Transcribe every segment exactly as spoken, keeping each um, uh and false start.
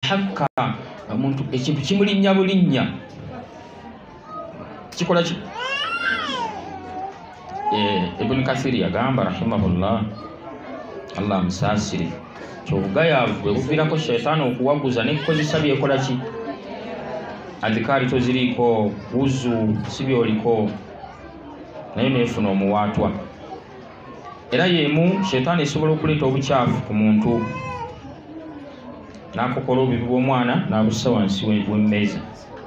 hakka omuntu ekintu kimulinnya bulinnya kikola ki eh Ibn Kathir yagamba rahimahullah Allah musasiri kyobugayaavu bwe buviirako shaytaani okuwaguza n'ekukozesa byekola ki adhikari toziriiko wuzu si byoliko naye neefuna omuwaatwa era yemu shaytaani esobola okuleeta obukyafu ku muntu n'akokola obubi bw'omwana n'abussa wansi w'emmeeza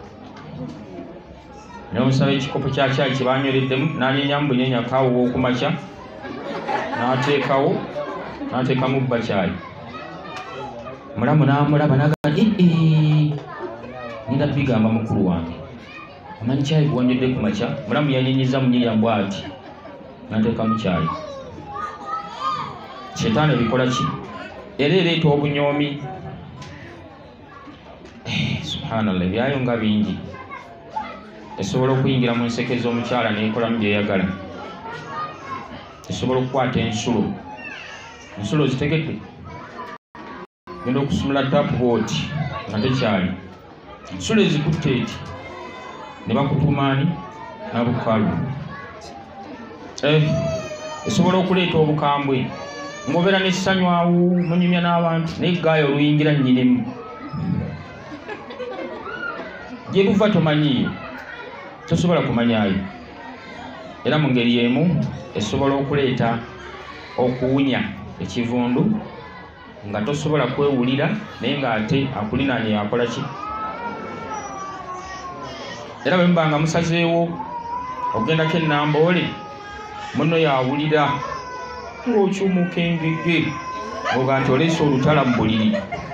n'omusaba ekikopo kya caayi kye baanywereddemu n'anyenyamu bunyeenya kaawo okumakya n'ateekawo n'ateekamu bba caayi mulamu n'amulaba n'agamba ee nina bigamba mukulu wange amanyi caayi bwonjedde ku makya mulamu yanyenyiza munyeenya bw'ati n'ateekamu caayi shaytaani ebikola ki era ereeta obunyoomi subhanallah ebyayo nga bingi esobola okuyingira mu nseke z'omukyala n'ekolamu byeyagala esobola okukwata ensulo ensulo zitegedde genda okusumula tapubooti nga tekyali ensulo ezikutte eti ne bakutumaani nabukalu esobola okuleeta obukambwe ng'obeera n'essanywawo munyumya n'abantu naye eggaayo oluyingira nnyinimu gye luva tomanyiyo tosobola kumanyaayo era mu ngeri emu esobola okuleeta okuwunya ekivundu nga tosobola kwewulira naye ng'ate akulinaanye yakola ki era bwe muba nga musazeewo ogendako ennamboole munno yawulira ng'okyumuka engege oga nti oleese olutala mu buliri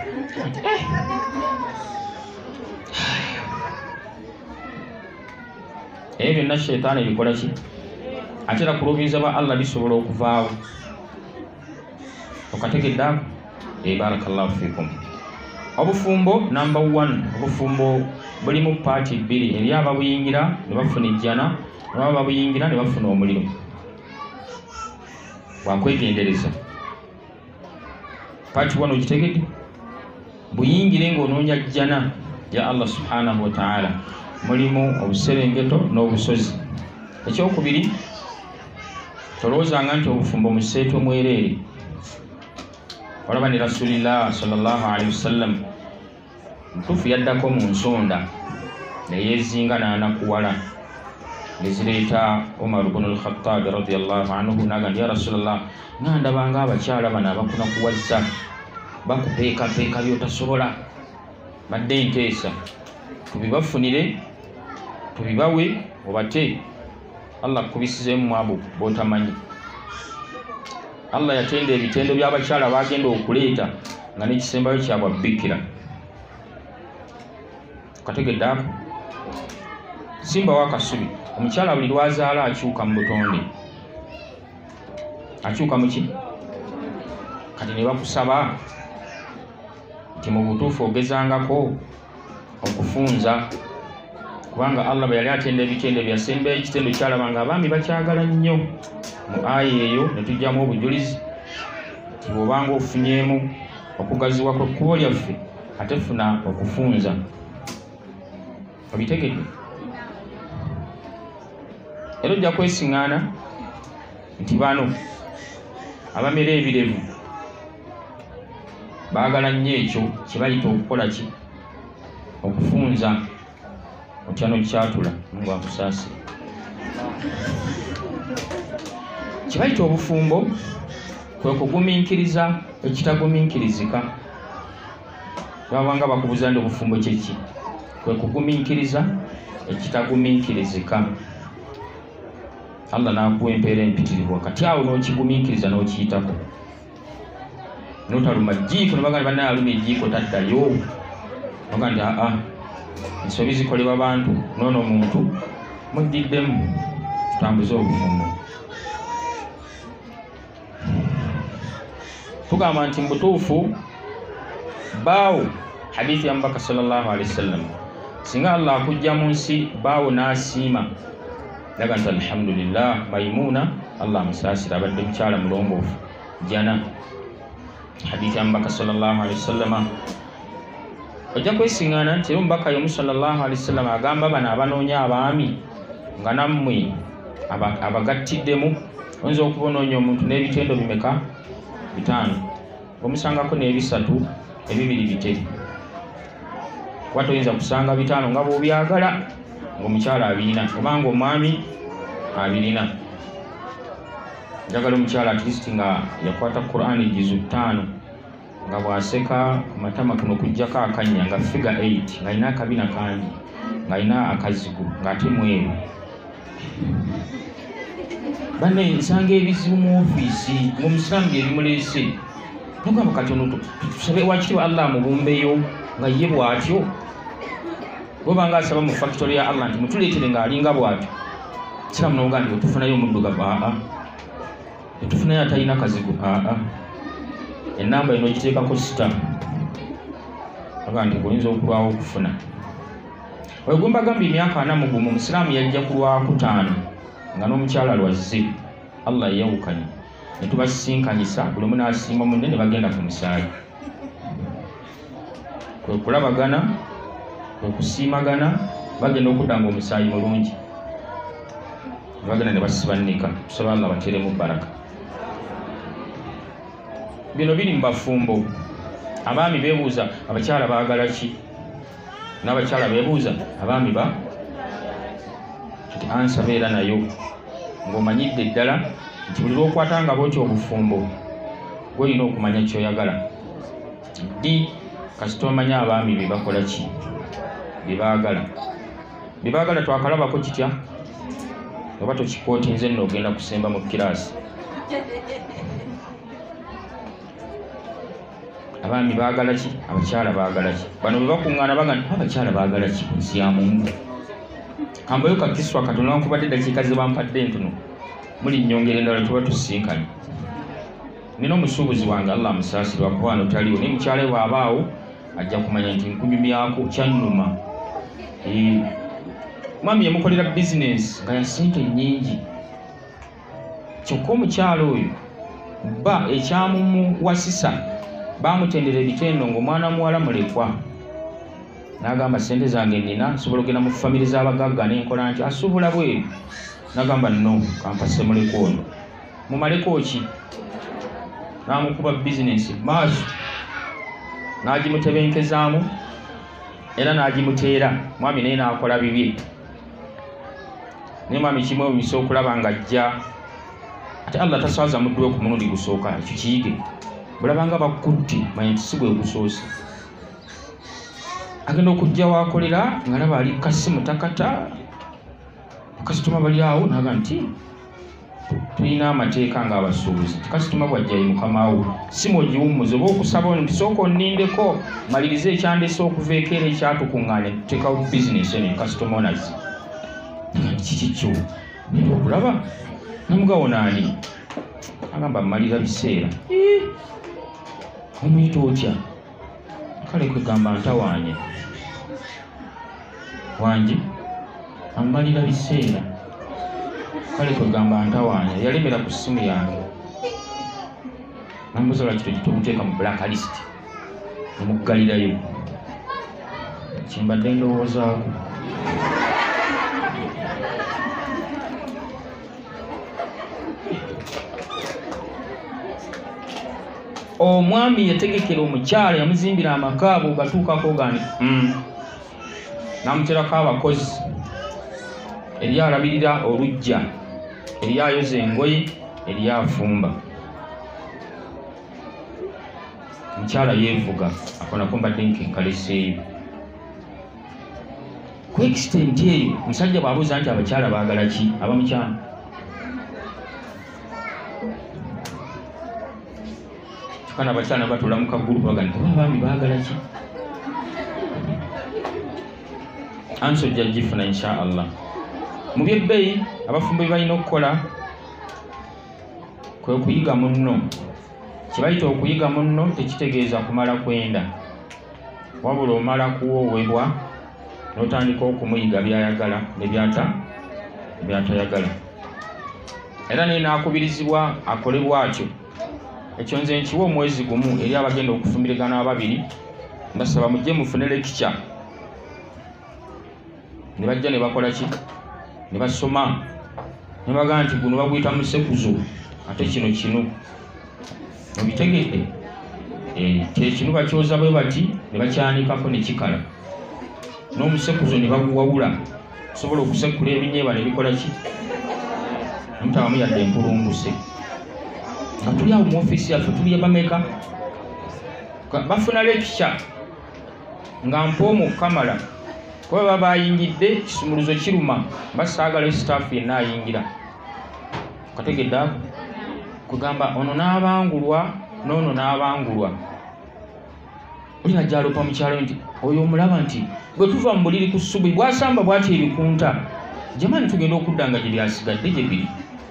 ebyo byonna shaytaani ebikola ki ate era kuluubiriza ba Allah bisobola okuvaawo okategedde ako barakallahu fikum obufumbo number one obufumbo bulimu paati bbiri eri ababuyingira ne bafuna ejjana naba babuyingira ne bafuna omuliro wakwegendereza paati one ogitegedde buyingire ng'onoonya jjana ya Allah subhanahu wa ta'ala mulimu obuserengeto n'obusozi ekyokubiri tolowoozanga nti obufumbo museeto mwereere olaba ne rasulillah sallallahu alaihi wasallam ntuufu yaddako mu nsonda neyeezinga n'anakuwala nezireeta Umar ibn al-Khattab radiyallahu anhu n'agamba ya rasulallah ngandabanga abakyala bano abakunakuwazza bakupeekapeeka byotasobola badde enteesa tubibafunire tubibawe obate Allah kubisizeemu abo botamanyi Allah yatenda ebitendo by'abakyala bagenda okuleeta nga n'ekisembayo kyabwa bikira kategedde ako simba wakasubi omukyala buli lwazaala akyuka mu butonde akyuka muki kati ne bakusaba nti mu butuufu ogezangako okufunza kubanga Allah bwe yali atenda ebitendo byasembayo ekitendo kyalabanga abaami bakyagala nnyo mu aya eyo ne tujjamu obujulizi nti bw'obanga ofunyeemu okugaziwa kw'ekkubo lyaffe ate funa okufunza obitegedde era ojja kwesiŋŋaana nti bano abamera ebirevu baagala nnyo ekyo kye bayita okukola ki okufunza otya n'okyatula mungu akusaasire kye bayita obufumbo kwe kugumiikiriza ekitagumiikirizika babanga bakubuza ndi obufumbo kyeki kwe kugumiikiriza ekitagumiikirizika Allah n'akuwa empeera empitirivu wakati awo n'okigumiikiriza n'okiyitako notaluma jjiiko nebagamba bannaye aluma ejjiiko taddayo noga nti aa ensobi zikolebwa bantu noono omuntu mujjiddemu tutambuze obufumbo tugamba nti mubutuufu baawo hadithi ya mbaka sallallahu alaihi wasallam singa Allah akujja mu nsi baawo n'asiima daga nti alhamdulillah Maimuna Allah amusaasira abadde mukyala mulongoofu jana hadithi ya mbaka sallallahu alaihi wasallam ojja kwesiŋŋaana nti era omubaka yomu sallallahu alaihi wasallam agamba bano abanoonya abaami nga nammwe abagattiddemu oyinza okuba onoonya omuntu n'ebitendo bimeka bitaano omusangako n'ebisatu ebibiri bite kuba toyinza kusanga bitaano nga bw'obyagala ng'omukyala abirina obanga omwami abirina. Njagala omukyala at least nga yakwata Qur'ani jizu ttaano nga bw'aseka ku matama kuno kujjako akanya nga figure eight ng'alina akabina kangi ng'alina akazigu ng'ate mweru. Banne nsanga ebizibu mu ofiisi ng'omusiraamu bye bimuleese nogamba katono tusabe wakiri Allah mubumbeyo nga ye bw'atyo bw'obanga asaba mu factory ya Allah nti mutuleetere ng'alinga bw'atyo siramu noga nti otufunayo omuddugavu aa otufunayo atalina kazigu aa ennamba eno ogiteekako sita oga nti oyinza okulwawo okufuna. Wegumba gambye emyaka ana mu gumu omusiraamu yajja ku lwakutaano nga n'omukyala lwazze Allah yeyawukanye ne tubasisinkanyisa buli omu n'asiima munne ne bagenda ku musaayi. Kwe kulabagana kwe kusiimagana bagenda okudda nga omusaayi mulungi bagenda ne basibannika tusaba Allah bateeremu baraka. Bino biri mu bafumbo. Abaami beebuuza abakyala baagala ki n'abakyala beebuuza abaami ba kiti ansa beera nayo ng'omanyidde ddala nti buli lw'okwatanga bw'otyo obufumbo gw'olina okumanya ky'oyagala ddi kasita omanya abaami be bakola ki bye baagala bye baagala twakalabako kitya oba tokikootinze nno ogenda kusemba mu kiraasi. Abaami baagala ki abakyala baagala ki bano bwe bakuŋŋaana bagana abakyala baagala ki nsi ya Mungu. Kambayo kakiswa katono wankubadde eddakiika ze bampadde entono muli nnyongera endala tuba tusisinkanye. Nina omusuubuzi wange Allah amusaasirwa kuba wano taliwo naye mukyala we bw'abaawo ajja kumanya nti nkunyumyako kyannuma. Mwami yamukolera bizinesi nga ya ssente nnyingi kyokka omukyala oyo bba ekyamumuwasisa baamutendera ebitendo ng'omwana muwala mulekwa n'agamba ssente zange nina nsobola okugenda mu famire z'abagagga n'enkola nti asuubula bweru n'agamba nno kampase mulekwa ono mumaleko ki n'amukuba bizinesi maaso n'agimutebenkezaamu era n'agimuteera mwami naye n'akola bibye naye mwami kimwe omisa okulaba ng'ajja ate Allah taswaza muddu we ku mulundi gusooka ekyo kiyige bulabanga bakutte manya nti si gwe gusoose agenda okujja waakolera ng'alaba ali kasimu takata bakasitoma bali awo naga nti tulina amateeka ng'abasuubuzi tikasitoma bwajjayi mukamawo si mwogiwummuza oba okusaba ono nti sooka onnindeko malirize ekyandese okuva ekeera ekyatukuŋŋaanya tuteekawo bizinesi eno kasitoma onazi kiki kyo naye okulaba namugawo naani agamba mmalira biseera omuyita otya kale kwegamba ntawaanye wangi ammalira biseera kale kwegamba ntawaanye yalemera ku ssimu yange nambuza lwaki togiteeka mu blacklist nemuggalirayo kimbadde ndowoozaako. Omwami yategekera omukyala yamuzimbira amakaabo gatuukako gani mm. Namuterako abakozi eri alabirira olujja eri ayoza engoye eri afumba. Omukyala yeevuga akonako mbadde nkenkaleseeyo ku extent eyo omusajja bw'abuuza nti abakyala baagala ki abamukyala kana abakyala batula mu kagulu bagani abaami baagala ki anso ojja gifuna insha Allah. Mu byebbeeyi abafumbo bye balina okukola kwe kuyiga munno. Kibayita okuyiga munno tekitegeeza kumala kwenda wabula omala kuwoowebwa n'otandika okumuyiga byayagala ne byata byatayagala era naye n'akubirizibwa akole bw'atyo. Ekyo nze nkiwa omwezi gumu eri abagenda okufumbirigana ababiri Ndasaba mujje mufune lecture. Ne bajja ne bakola ki? Ne basoma. Ne bagamba nti guno baguyita musekuzo ate kino kino. Obitegedde? Eh, kye kino bakyoza bwe bati ne bakyanikako ne kikala. N'omusekuzo ne baguwawula. Osobola okusekula ebinyeebwa ne bikola ki? Mutawamu yadde empulunguse. Nga tuli awo mu ofiisi yaffe tuli bameka. Bafuna lecture nga mpoomu kamala. Kuba baba bayingidde kisumuluzo kiruma basaagala staff yenna ayingira. Kategedde ako kugamba ono n'abangulwa n'ono n'abangulwa. Oli ajja alopa mu kyalo nti oyo omulaba nti bwe tuva mu buliri ku ssubi bwasamba bw'ati ebikunta jamani tugenda okudda nga gye byasigadde gye biri.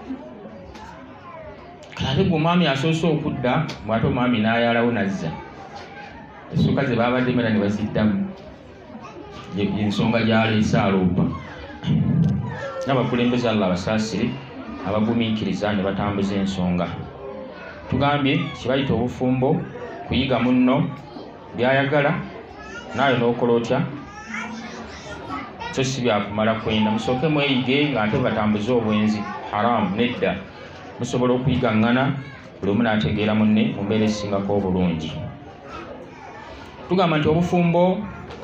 Kale gwe omwami asoose okudda mwate omwami n'ayalawo nazza. Essuka ze babadde mera ne baziddamu. Ensonga gy'aleese aloopa. N'abakulembeze Allah basaasire abagumiikiriza ne batambuza ensonga. Tugambye kibayita obufumbo kuyiga munno byayagala naawe n'okola otya so si byakumala kwenda musooke mweyige ng'ate batambuze obwenzi haramu nedda musobola okuyigaŋŋana buli omu n'ategeera munne mu mbeera esingako obulungi. Tugamba nti obufumbo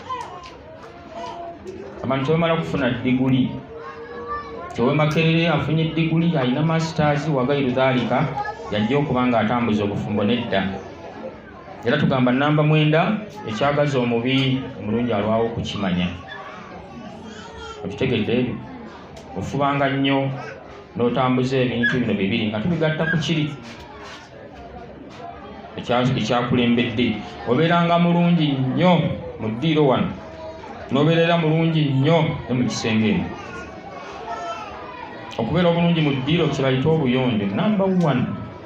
abantu tebamala kufuna diguli. Tewe Makerere afunye diguli alina masters wagairu dhalika yajja okuba nga atambuza obufumbo nedda. Era tugamba namba mwenda ekyagaza omubi omulungi alwawo okukimanya. Okitegedde ebyo ofubanga nnyo n'otambuza ebintu bino bibiri nga tubigatta ku kiri ekyakulembedde. Obeeranga mulungi nnyo mu ddiiro wano n'obeerera mulungi nnyo ne mu kisenge eno. Okubeera obulungi mu ddiiro kibayita obuyonjo namba one.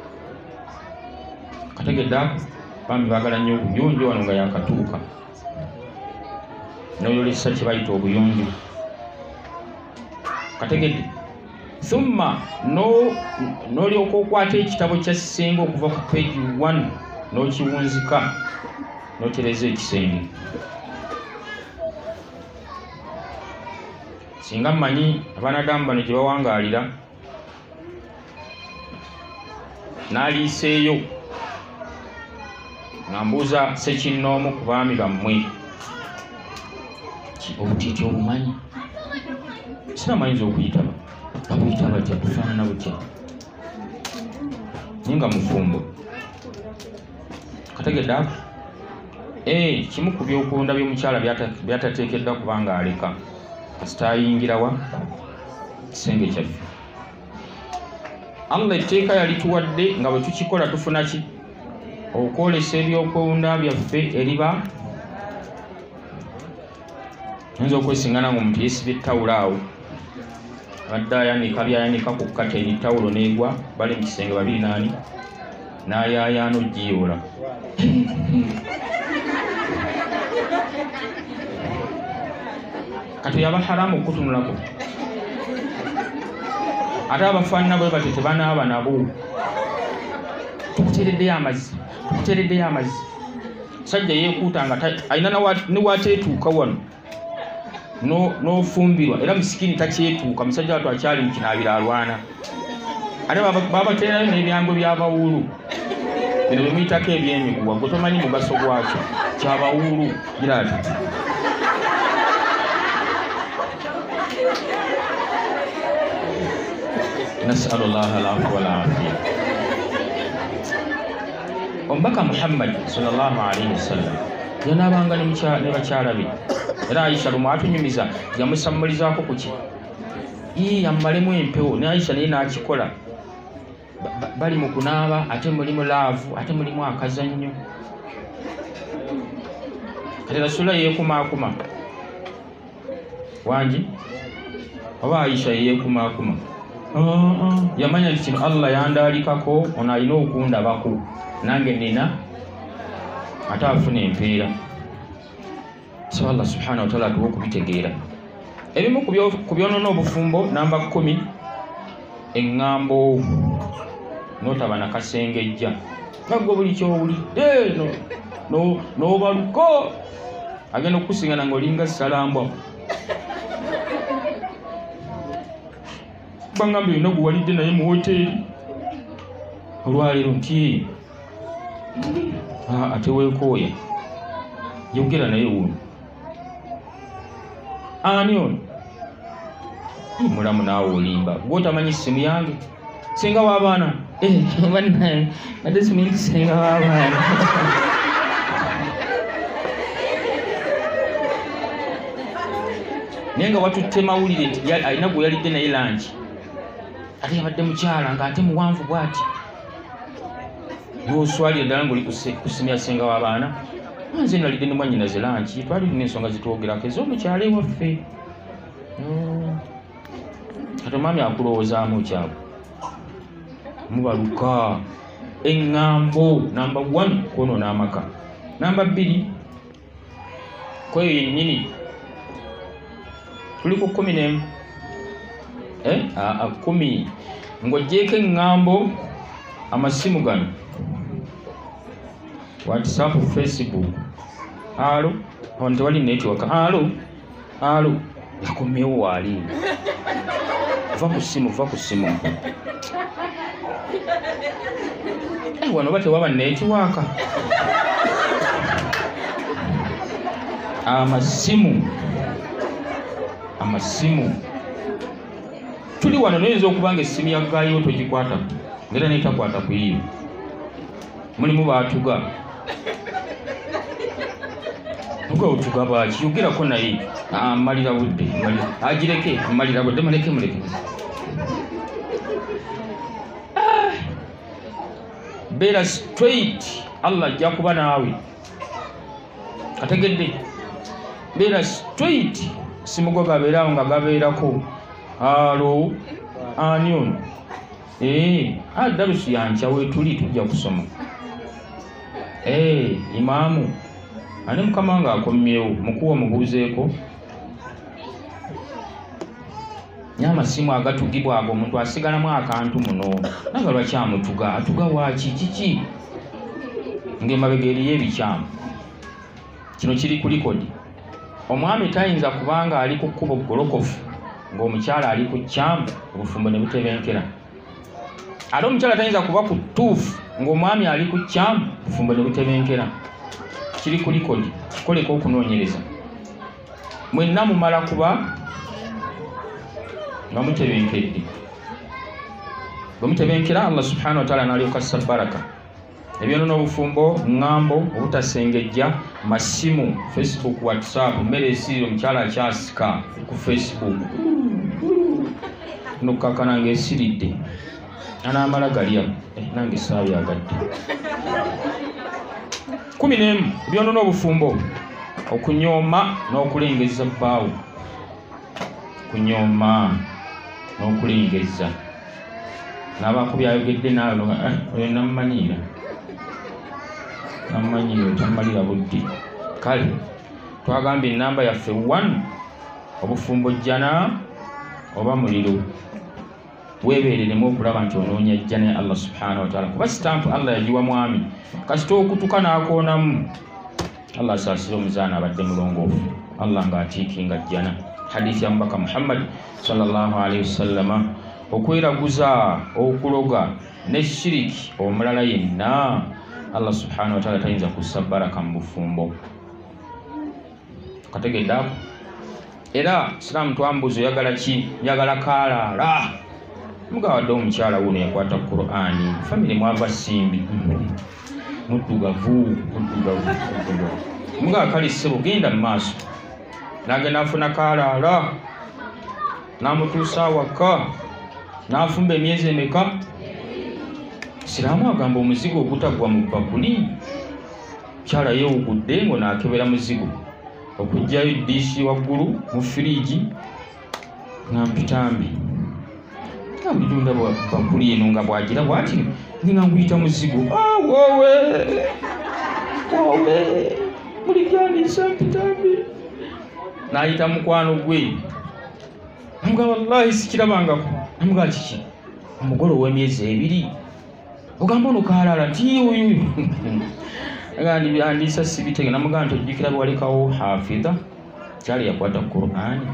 Kategedde ako bambi baagala nnyo obuyonjo wano nga yakatuuka. N'oyolesa kibayita obuyonjo. Kategedde thumma n'olyoka okwata ekitabo kya Ssenga okuva ku page one n'okiwunzika n'otereza ekisenge. Singa mmanyi abanadamu bano gye bawangaalira n'aliiseeyo nga mbuuza Ssekinnoomu ku baami bammwe obutiiti obumanyi sinamayinza okuyitaba babuyita batya tufaanana butya naye nga mufumbo. Kategedde ako ee kimu ku byokunda by'omukyala byatateekeddwa kubanga aleka kasita ayingira wa kisenge kyaffe. Allah etteeka yalituwadde nga bwe tukikola tufuna ki? Okwolesa ebyokwewunda byaffe eriba oyinza okwesingana ng'omuntu yeesibye ettawulo awo abadde ayanika byayanika ku kkateni ttawulo n'egwa bali mu kisenge babiri naani n'ayaayaana ogiyoola. Kati yaba haramu okutunulako ate abafaanana bwe bate tebanaaba nabo. Tukuteereddeyo amazzi tukuteereddeyo amazzi. Sajja yeekuuta nga alina niwaateetuuka wano n'ofumbirwa era musikini takyetuuka. Musajja wattu akyali mu kinaabiro alwana ate babateerayo n'ebyangwe by'abawuulu bino bye muyitako eby'emiguwa gwe tomanyi mugaso gwakyo kyabawuulu gira ati nasalu llaha al-afwa wal-afiya. Omubaka Muhammad sallallahu alayhi wasallam yanaabanga ne bakyala be era Aisha lumu atunyumiza yamusammulizaako ku ki ii ammalemu empewo ne Aisha naye n'akikola. Bali mu kunaaba ate mulimu laavu ate mulimu akazannyo. Kati Rasulullah yeekumaakuma wangi oba Aisha yeekumaakuma yamanya nti kino Allah yandaalikako ono alina okundabako nange nina ate afuna empeera. So Allah subhanahu wa ta'ala atuwa okubitegeera. Ebimu ku byonoona obufumbo namba kumi eŋŋambo n'otaba nakasengejja nga gwe buli kyowulidde no no no baluko agenda okukusingana ng'olinga salambwa bangambye olina guwalidde naye mu woteeri olwaleero nti ate weekooya yogera naye wuno ani ono mulamu naawe olimba gwotamanyi simu yange senga w'abaana bannaye ate simanyi senga w'abaana naye nga watutte mawulire nti alina gwe yalidde naye langi ate yabadde mukyala ng'ate muwanvu bw'ati n'oswalira ddala ng'oli ku simu ya senga w'abaana nze nalidde ne mwannyinaze langi twali tulina ensonga zitwogerako ez'omukyala ewaffe kati omwami akulowoozaamu kyabo mubaluka eŋŋambo namba one kwonoona amaka namba bbiri kweyo yennyini tuli ku kumi n'emu kumi ng'oggyeko eŋŋambo amasimu gano whatsapp facebook alo awantu tewali netiwaka alo alo yakomyewo waali va ku simu va ku simu wano oba tewaba netiwaka amasimu amasimu tuli wano noyinza okuba nga essimu yaggayo togikwata ngera netakwata ku iyo mulimu baatuga uga otuga baki yogerako naye amalira budde agireke amalira budde muleke muleke beera straight Allah ajja kuba naawe ategedde beera straight simugo gabeerawo nga gabeerako alo ani ono ee adalusu yanca weetuli tujja kusoma ee imaamu ane mukama nga akomyewo mukuwa mubuuzeeko n'amasimu agatugibwa ago omuntu asigalamu akantu muno naga lwakyamutuga atuga waaki kiki ng'emabega eriyo ebikyamu kino kiri ku likodi omwami tayinza kubanga ali ku kkubo golokofu ng'omukyala ali ku kyamu obufumbo ne butebenkera ate omukyala tayinza kuba ku ttuufu ng'omwami ali ku kyamu obufumbo ne butebenkera kiri ku likodi kikoleko okunoonyereza mwenna mumala kuba nga mutebenkedde bwe mutebenkera Allah subhanahu wa ta'ala n'alyoka assa baraka ebyonoona obufumbo ŋŋambo obutasengejja masimu facebook whatsapp mmere esiire omukyala akyasika ku facebook nokukakana ng'esiridde anaamala galya nange saabyagadde kumi n'emu ebyonoona obufumbo okunyooma n'okulengeza bbaawo kunyooma n'okulengeza n'abaku byayogedde naawe oyo nammanyiira nammanyiira otammalira budde kale twagambye enamba yaffe one obufumbo jjana oba muliro weebeereremu okulaba nti onoonya jjana ya Allah subhanahu wa ta'ala kuba sitampu Allah yagiwa mwami kasita okutuka n'akoonamu Allah asaasire omuzaana abadde mulongoofu Allah ng'atiikinga jjana hadithi ya mbaka Muhammad sallallahu alaihi wasallama okweraguza okuloga ne shiriki omulala yenna Allah subhanahu wa ta'ala tayinza kussa baraka mu bufumbo kategedde ako era Islam twambuza oyagala ki njagala kaalaala mugawadde omukyala wuno yakwata Qur'ani family mwava simbi muddugavu muddugavu mugaa kale ssebo genda mu maaso n'agenda afuna kaalaala n'amutuusa awaka n'afumba emyezi emeka Siraamu agamba omuzigo ogutagwa mu bbakuli kyala yeewugudde ngo n'akebera muzigo okugjayo eddiishi waggulu mu firiigi n'ampitambi ambitunda bbakuli eno nga bwagira bwati ninga nguyita muzigo wowe wowe mulijanisa mpitambi n'ayita mukwano gwe namuga wallahi sikirabangako namuga kiki omugole ow'emyezi ebiri ogamba ono kaalaala nti oyo ngandi byandisa sibitege namugamba tojjukira bwalekawo hafidha kyali yakwata Qur'ani.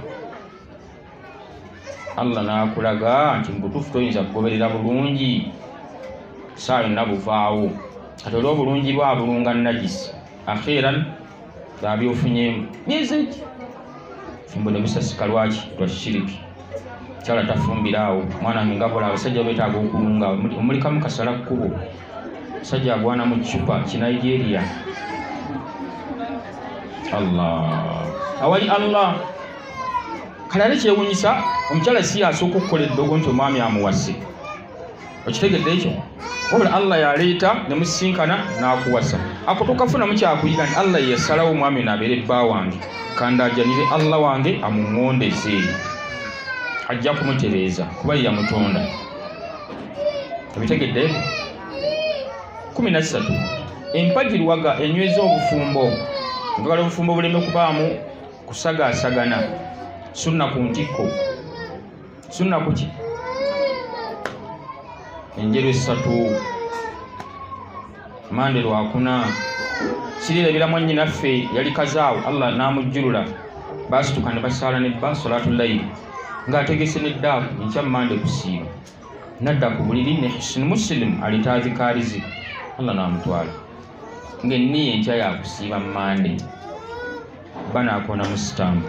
Allah nakulaga nti mubutuufu toyinza kugoberera bulungi saa yonna buvaawo kati olwo obulungi bwabulunga najisi akhiran babyofunyemu myezi eki fumbo ne busasika lwaki lwa shiriki kyala tafumbiraawo mwana wange ngakola abasajja beetaaga okulunga omulikamu kasala kkubo sajja agwana mu kicupa kinigeria Allah awali Allah kalale kyewunyisa omukyala si asooka okukola eddogo nti omwami amuwase okitegedde ekyo wabula Allah yaleeta ne musinkana n'akuwasa ako tokafunamu kyakuyiga nti Allah yasalawo omwami nabeere bba wange kandajanire Allah wange amuŋŋondeze ajja kumutereeza kuba ye yamutonda obitegedde kumi na ssatu empagirwaga enyweza obufumbo ngagala obufumbo buleme kubaamu kusagaasagana sunna ku ntikko sunna kuki enjeru essatu mande lwakuna sirirebera mwannyinaffe yali kazaawo Allah n'amujjulula baasituka ne basaala ne bba salatu layili ng'ategese n'eddaaku enkya mande kusiiba nadda ku buliri ne Hisnu Muslim alitaazikaalizi Allah n'amutwala ng'enniya enkya yakusiiba mande bba n'akoona mu sitampu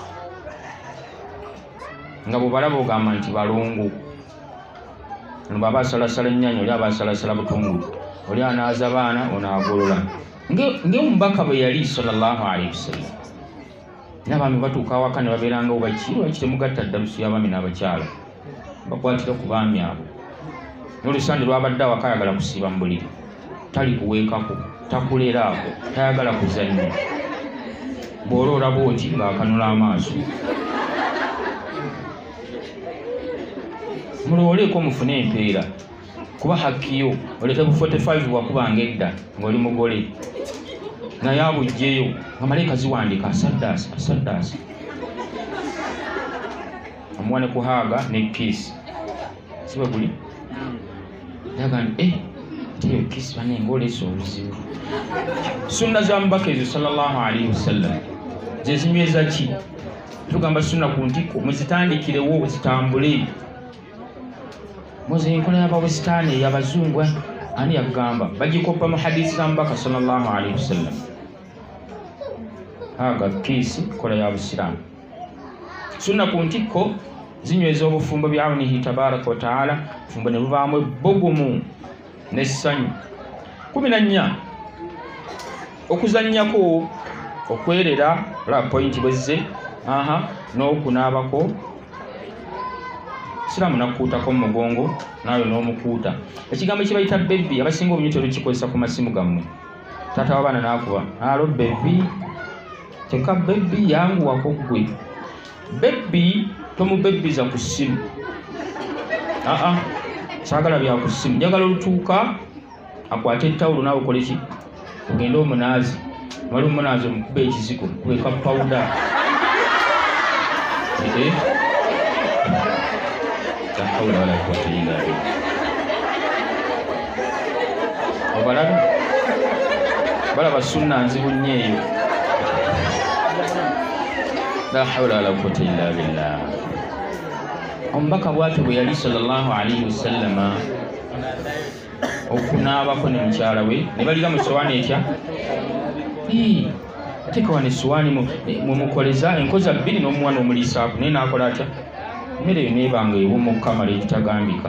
nga bwebalaba ogamba nti balungu ono baba asalasala ennyaanya oli aba asalasala butungulu oli anaaza baana onaagolola ng'omubaka bwe yali sallallahu alaihi wasallam n'abaami batuuka awaka ne babeeranga obaki lwaki temugatta ddalusu y'abaami n'abakyala bakwatira ku baami abo n'olusande lwabadde awaka ayagala kusiiba mu buliri tali kuweekako takuleraako tayagala kuzannya bw'ola olaba oti ng'akanula amaaso mulowoleko mufune empeera kuba hakkiyo oleete bu forty-five bwakubanga edda ng'oli mugole naye abujjeyo nga malayika ziwandiika asaddaasi asaddaasi omuwa ne kuhaaga ne kiisi si bwe guli yaga nti eh tiyo kiisi bane ng'oleesa obuzibu sunna za mubaka ezo sallallahu alaihi wasallam ze zinyweza ki tugamba sunna ku ntikko muzitandikirewo zitambule moze enkola y'abawesitaani ey'abazungu ani yagamba bagikoppa mu hadisi za mubaka sallallahu alaihi wasallam haga kiisi kola ya busiraamu sunna ku ntikko zinyweza obufumbo bya awnihi tabaraka wa taala bufumbo ne bubaamu ebbugumu n'essanyu. kumi na nnya okuzannyako okwerera la pointi bwezze aha n'okunaabako siramu nakuutako mu mugongo naawe n'omukuuta ekigambo kibayita bebbi abasinga obunyuti olukikozesa ku masimu gammwe taata w'abaana n'akuba alo bebbi teka bebbi yanguwako ggwe bebbi tomubebbiza ku ssimu aa saagala bya ku ssimu njagala olutuuka akwate ettawulo naawe okole ki ogende omunaazi wali omunaazi omukuba ekizigo kubeka pawuda la hawla wala quwwata illa billah obalabi balaba sunna nzibu nnyo eyo la hawla wala quwwata illa billah. Omubaka bw'atyo bwe yali sallallahu alaihi wasallama okunaabako ne mukyala we ne balira mu sowaani etya ateeka wano essowaani mumukoleza enkoza bbiri n'omuwana omuliisaako naye n'akola atya emmere eyo neebanga ewoma okukamala ekitagambika.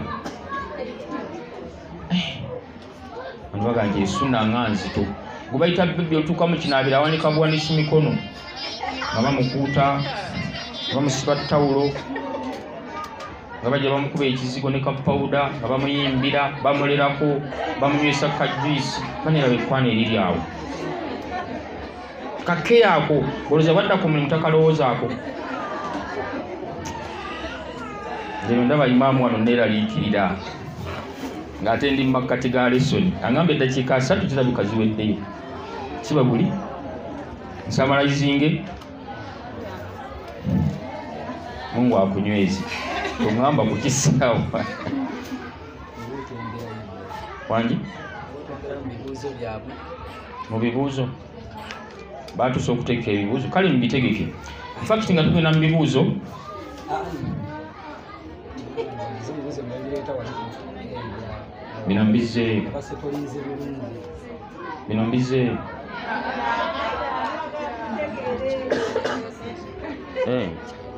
Bantu baga nti esunna nga nzito gwe bayita bebbi otuuka mu kinaabiro awanika buwanisi mikono nga bamukuuta nga bamusiba ttawulo nga bajja bamukuba ekizigo ne kapawuda nga bamuyimbira bamulerako bamunywesa kajuyisi banera bekkwana eriri awo kake ako olowooza badda ku mulimu takalowoozaako. Nze ndaba imaamu wano neeraliikirira ng'ate ndi mu makkati ga lesoni agamba eddakiika asatu zirabika ziweddeyo siba buli nsamalayizinge Mungu akunywezi tongamba ku kisaawa wangi mu bibuuzo baatusa okuteeka ebibuuzo kale mubitegeke fact nga tugenda mu bibuuzo bino mbize bino mbize eh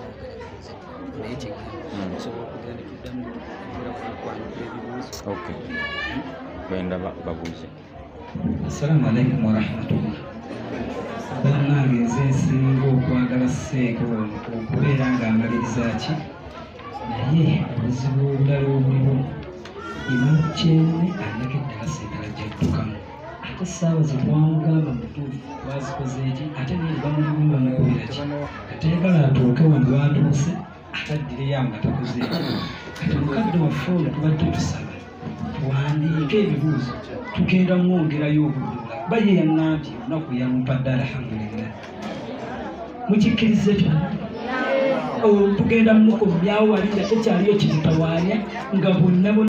okay benda babuuze. Assalamu alaikum wa rahmatullah. Bannange nze nsinga okwagala Seeko okubeera ng'amaliriza ki naye obuzibu obulala obuliwo imakyene aleka eddala Seeko ajjaddukamu ate essaawa ze twamugamba mutuufu twazikoze eki ate naye bamulibumba mukubira ki ateekala atuuke wano watuuse ataddireyo nga takoze eki kati mukadde waffe ono tubadde tusaba tuwandiike ebibuuzo tugenda mwongerayo obuddula baye yannambye olunaku yamumpadde alhamdulillah mukikkirize kyonna tugenda mumukomyawo wali nga tekyaliyo kimutawaanya nga bonna